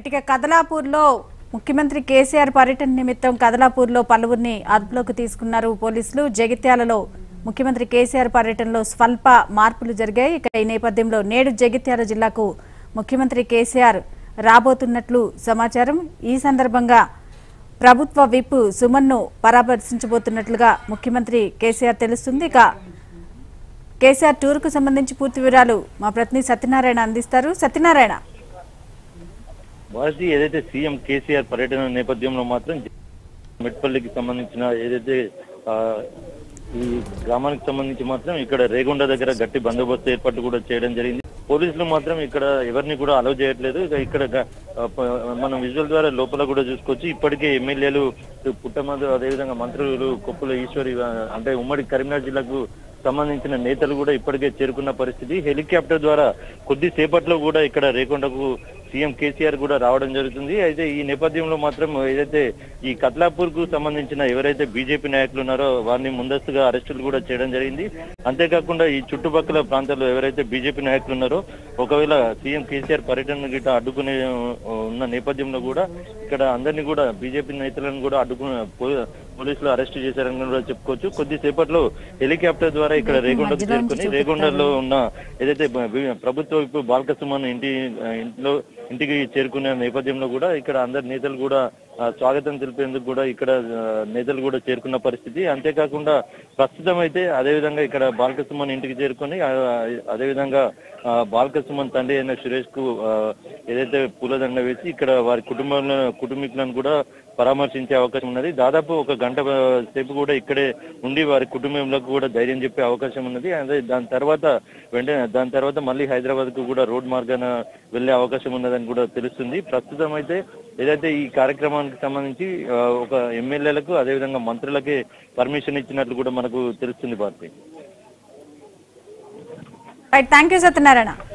ఇక కదలాపూర్లో ముఖ్యమంత్రి కేసీఆర్ పర్యటన నిమిత్తం కదలాపూర్లో పలువురిని అదుపులోకి తీసుకున్నారు పోలీసులు. జగిత్యాలలో ముఖ్యమంత్రి కేసీఆర్ పర్యటనలో స్వల్ప మార్పులు జరిగాయి. ఇక ఈ నేపథ్యంలో నేడు జగిత్యాల జిల్లాకు ముఖ్యమంత్రి కేసీఆర్ రాబోతున్నట్లు సమాచారం. ఈ సందర్భంగా ప్రభుత్వ విప్ సుమన్ను పరామర్శించబోతున్నట్లుగా ముఖ్యమంత్రి కేసీఆర్ తెలుస్తుంది. ఇక కేసీఆర్ టూర్కు సంబంధించి పూర్తి వివరాలు మా ప్రతినిధి సత్యనారాయణ అందిస్తారు. సత్యనారాయణ, భారతి ఏదైతే సీఎం కేసీఆర్ పర్యటన నేపథ్యంలో మాత్రం మెట్పల్లికి సంబంధించిన ఏదైతే ఈ గ్రామానికి సంబంధించి మాత్రం ఇక్కడ రేగొండ దగ్గర గట్టి బందోబస్తు ఏర్పాటు కూడా చేయడం జరిగింది. పోలీసులు మాత్రం ఇక్కడ ఎవరిని కూడా అలౌ చేయట్లేదు. ఇక్కడ మనం విజువల్ ద్వారా లోపల కూడా చూసుకోవచ్చు. ఇప్పటికే ఎమ్మెల్యేలు పుట్టమధు, అదేవిధంగా మంత్రులు కొప్పుల ఈశ్వరి, అంటే ఉమ్మడి కరీంనగర్ జిల్లాకు సంబంధించిన నేతలు కూడా ఇప్పటికే చేరుకున్న పరిస్థితి. హెలికాప్టర్ ద్వారా కొద్దిసేపట్లో కూడా ఇక్కడ రేకొండకు సీఎం కేసీఆర్ కూడా రావడం జరుగుతుంది. అయితే ఈ నేపథ్యంలో మాత్రం ఏదైతే ఈ కత్లాపూర్ కు సంబంధించిన ఎవరైతే బీజేపీ నాయకులు ఉన్నారో వారిని ముందస్తుగా అరెస్టులు కూడా చేయడం జరిగింది. అంతేకాకుండా ఈ చుట్టుపక్కల ప్రాంతాల్లో ఎవరైతే బీజేపీ నాయకులు ఉన్నారో ఒకవేళ సీఎం కేసీఆర్ పర్యటన గిట్ట అడ్డుకునే ఉన్న నేపథ్యంలో కూడా ఇక్కడ అందరినీ కూడా బీజేపీ నేతలను కూడా పోలీసులు అరెస్ట్ చేశారని కూడా చెప్పుకోవచ్చు. కొద్దిసేపట్లో హెలికాప్టర్ ద్వారా ఇక్కడ రేగొండకు చేరుకుని రేగొండలో ఉన్న ఏదైతే ప్రభుత్వ విప్ బాల్క సుమన్ ఇంటికి చేరుకునే నేపథ్యంలో కూడా ఇక్కడ అందరి నేతలు కూడా స్వాగతం తెలిపేందుకు కూడా ఇక్కడ నేతలు కూడా చేరుకున్న పరిస్థితి. అంతేకాకుండా ప్రస్తుతం అయితే అదేవిధంగా ఇక్కడ బాల్క సుమన్ ఇంటికి చేరుకొని అదేవిధంగా బాల్క సుమన్ తండ్రి అయిన సురేష్ కు ఏదైతే పూలదండ వేసి ఇక్కడ వారి కుటుంబీకులను కూడా పరామర్శించే అవకాశం ఉన్నది. దాదాపు ఒక గంట సేపు కూడా ఇక్కడే ఉండి వారి కుటుంబంలోకి కూడా ధైర్యం చెప్పే అవకాశం ఉన్నది. అదే దాని తర్వాత మళ్ళీ హైదరాబాద్ కు కూడా రోడ్ మార్గాన వెళ్లే అవకాశం ఉన్నదని కూడా తెలుస్తుంది. ప్రస్తుతం అయితే ఏదైతే ఈ కార్యక్రమానికి సంబంధించి ఒక ఎమ్మెల్యేలకు అదేవిధంగా మంత్రులకే పర్మిషన్ ఇచ్చినట్లు కూడా మనకు తెలుస్తుంది. Bharathi, thank you Satyanarayana.